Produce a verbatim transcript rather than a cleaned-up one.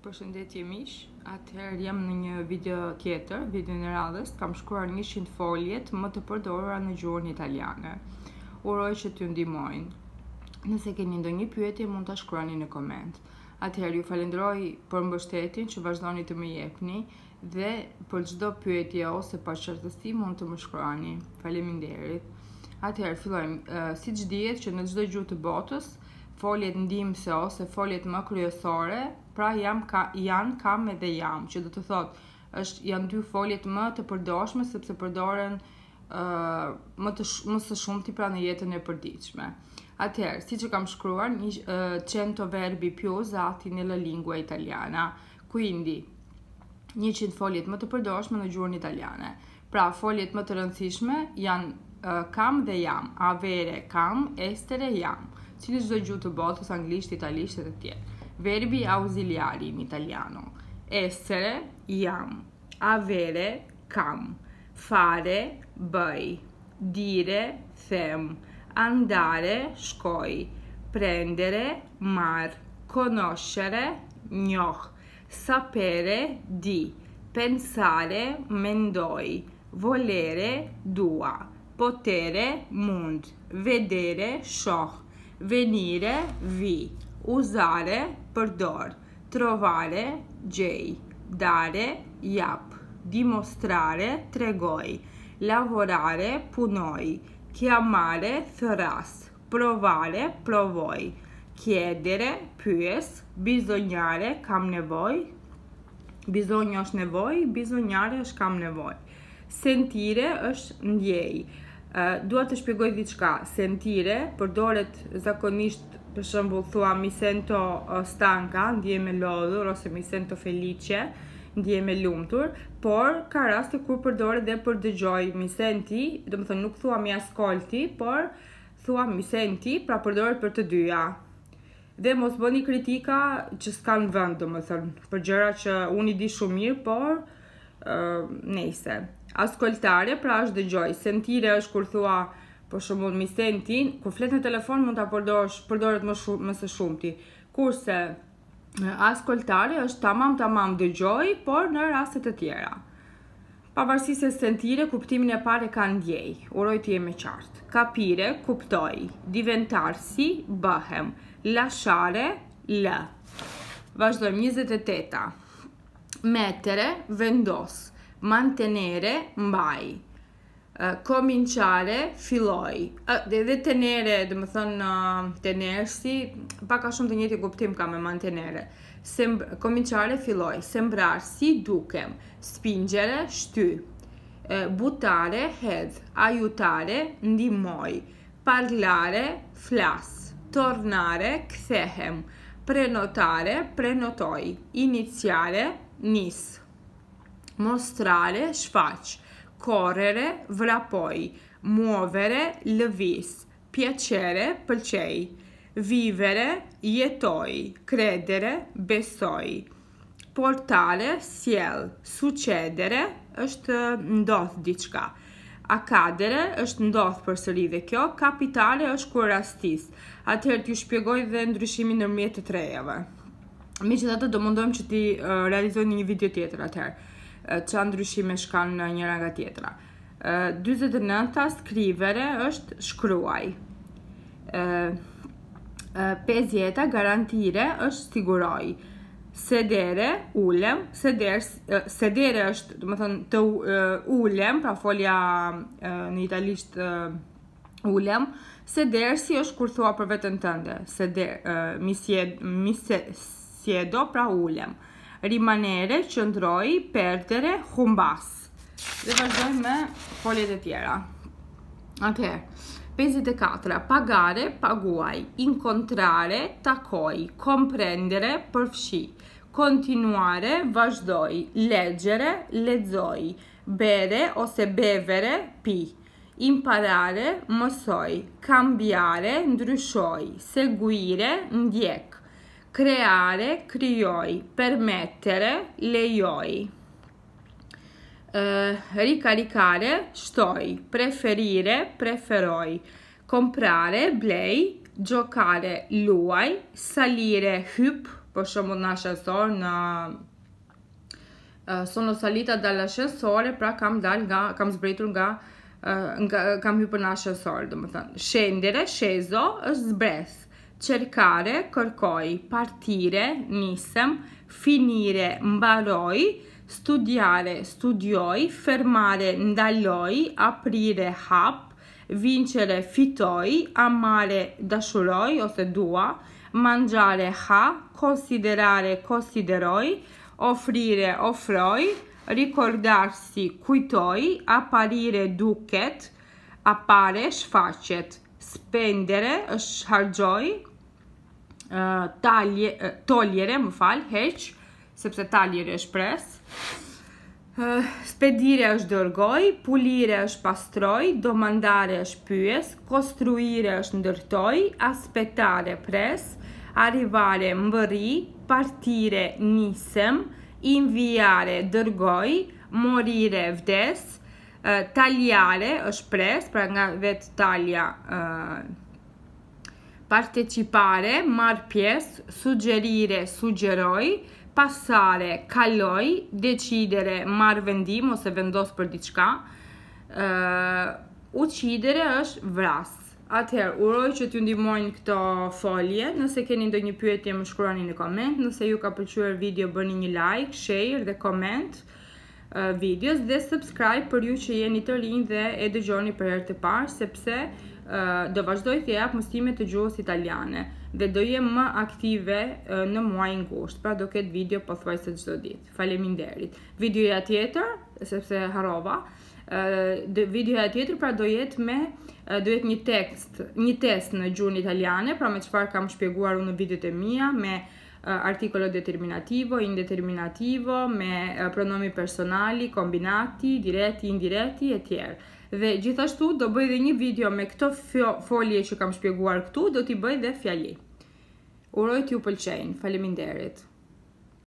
Përshëndetje miq, atëherë jam në një video tjetër, video në radhës, kam shkruar njëqind foljet më të përdorura në gjuhën italiane. Uroj që t'ju ndihmojnë. Nëse keni ndonjë pyetje mund ta shkruani në koment. Atëherë ju falenderoj për mbështetjen që vazhdoni të më jepni dhe për çdo pyetje ose paqartësi mund të më shkruani. Faleminderit. Atëherë fillojmë. Uh, siç dihet që në çdo gjuhë të botës foljet ndihmëse ose foljet më kryesore, pra jam ka, janë, kam edhe jam, që do të thotë është janë dy foljet më të përdorshme sepse përdoren uh, më të sh, më së shumti pra në jetën e përditshme. Atëherë, siç e kam shkruar, një uh, cento verbi più usati nella lingua italiana. Quindi njëqind foljet më të përdorshme në gjuhën italiane. Pra foljet më të rëndësishme janë uh, kam dhe jam, avere, kam, essere, jam. Si në çdo gjuhë të botës, anglisht, italisht e të tjerë. Verbi ausiliari in italiano. Essere, jam. Avere, kam. Fare, bëj. Dire, them. Andare, shkoj. Prendere, marr. Conoscere, njoh. Sapere, di. Pensare, mendoj. Volere, dua. Potere, mund. Vedere, shoh. Venire, vi. Usare, përdor. Trovare, gjej. Dare, jap. Dimostrare, tregoj. Lavorare, punoj. Chiamare, thras. Provare, provoj. Chiedere, pyes. Bisognare, kam nevoj. Bisogno është nevoj, bisognare është kam nevoj. Sentire është ndjej. Uh, dua të shpjegoj diçka. Sentire përdoret zakonisht, për shembull thua mi sento uh, stanca, ndjehem e lodhur, ose mi sento felice, ndjehem e lumtur, por ka raste kur përdoret edhe për dëgjoj. Mi senti, do të thonë nuk thua mi ascolti, por thua mi senti, pra përdoret për të dyja. Dhe mos bëni kritika që s'kan vend, do të thonë, për gjëra që unë i di shumë mirë, por uh, nejse. Ascoltare pra është dëgjoj. Sentire është kur thua për shembull mi senti, kur flet në telefon mund ta përdorësh, përdoret më shumë më së shumti. Kurse ascoltare është tamam tamam dëgjoj, por në raste të tjera. Pavarësisht se sentire kuptimin e parë ka ndjej. Uroj të jemi qartë. Capire kuptoj. Diventarsi bëhem. Lasciare lë. Vazhdojmë. njëzet e teta. Mettere vendos. Mantenere, mbaj. Uh, cominciare, filloj. Uh, dhe, dhe tenere, dhe më thënë uh, tenersi, paka shumë të njëjtin kuptim ka me mantenere. Sem, cominciare, filloj. Sembrarsi, dukem. Spingere, shty. Uh, buttare, hedh. Aiutare, ndihmoj. Parlare, flas. Tornare, kthehem. Prenotare, prenotoj. Iniziare, nis. Mostrare, shfaq. Correre, vrapoj. Muovere, lëviz. Piacere, pëlqej. Vivere, jetoj. Credere, besoj. Portare, sjell. Succedere, është ndodh diçka. Accadere, është ndodh përsëri dhe kjo. Capitale është kur rastis. Atëherë t'ju shpjegoj dhe ndryshimin ndërmjet të trejave. Megjithatë do mundojmë që ti uh, realizojnë një video tjetër atëherë. Qa ndryshime shkan në njëra nga tjetra. dyzet e nënta scrivere është shkruaj. pesëdhjeta garantire është siguroj. Sedere, ulem. Sedere, sedere është, do të thonë, të ulem, pra folja në italisht ulem. Sedersi është kur thua për veten tënde. Sedere, mi siedo, pra ulem. Rimanere, qëndroj, perdere, humbas. Dhe vazhdojmë me foljet e tjera. Ok. pesëdhjetë e katëra. Pagare, paguaj. Incontrare, takoj. Comprendere, përfshi. Continuare, vazhdoj. Leggere, lexoj. Bere ose bevere, pi. Imparare, mësoj. Cambiare, ndryshoj. Seguire, ndjek. Creare, krijoj. Permettere, lejoj. Uh, ricaricare, shtoj. Preferire, preferoj. Comprare, blej. Giocare, luaj. Salire, hyp. per shembull në ascensor, në uh, sono salita dall'ascensore, pra kam dal nga, kam zbritur nga, uh, nga kam hyrë në ascensor, domethënë. Scendere, sceso, është zbres. Cercare, kërkoj. Partire, nisem. Finire, mbaroj. Studiare, studioj. Fermare, ndaloj. Aprire, hap. Vincere, fitoj. Amare, dashuroj ose dua. Mangiare, ha. Considerare, consideroj. Offrire, offroj. Ricordarsi, kujtoj. Apparire, duket. Appare, shfaqet. Spendere, është harxoj. Uh, talje, uh, togliere, më fal, heq, sepse tagliere është pres. Uh, spedire është dërgoj, pulire është pastroj, domandare është pyes, costruire është ndërtoj, aspettare pres, arrivare mbëri, partire nisem, inviare dërgoj, morire vdes, uh, tagliare është pres, pra nga vetë talja uh, partecipare, marr pjesë, suggerire, suggeroj, passare, kaloj, decidere, marr vendim ose vendos për diçka, uh, uccidere është vras. Atëherë, uroj që t'ju ndihmojnë këto folje. Nëse keni ndonjë pyetje, më shkruani në koment. Nëse ju ka pëlqyer video, bëni një like, share dhe koment uh, videos dhe subscribe për ju që jeni të rinj dhe e dëgjoni për herë të parë, sepse Uh, do vazhdoj të jap mësime të gjuhës italiane dhe do jem më aktive uh, në muajin gusht, pra do ketë video pothuajse çdo ditë. Faleminderit. Videoja tjetër, sepse harrova, uh, videoja tjetër pra do jetë me uh, do jetë një tekst, një test në gjuhën italiane, pra me çfarë kam shpjeguar unë në videot e mia, me uh, articolo determinativo, indeterminativo, me uh, pronomi personali, kombinati, diretti, indiretti e tjerë. Dhe gjithashtu do bëj dhe një video me këto folje që kam shpjeguar këtu, do t'i bëj dhe fjali. Uroj t'ju pëlqejnë. Faleminderit.